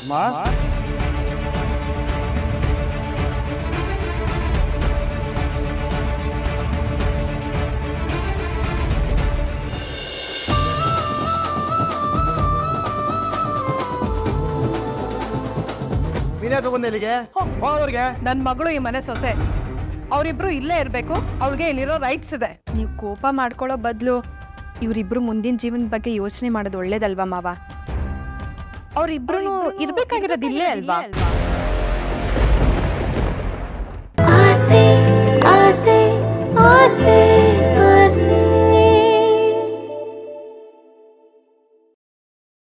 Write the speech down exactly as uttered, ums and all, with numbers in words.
ನನ್ ಮಗಳು ಈ ಮನೆ ಸೊಸೆ, ಅವರಿಬ್ರು ಇಲ್ಲೇ ಇರ್ಬೇಕು, ಅವಳಿಗೆ ಇಲ್ಲಿರೋ ರೈಟ್ಸ್ ಇದೆ. ನೀವು ಕೋಪ ಮಾಡ್ಕೊಳ್ಳೋ ಬದಲು ಇವರಿಬ್ರು ಮುಂದಿನ ಜೀವನದ ಬಗ್ಗೆ ಯೋಚನೆ ಮಾಡೋದು ಒಳ್ಳೇದಲ್ವಾ ಮಾವ? ಅವ್ರಿಬ್ರು ಇರ್ಬೇಕಾಗಿರೋದು ಇಲ್ಲೇ ಅಲ್ವಾ? ಆಸೆ ಆಸೆ ಆಸೆ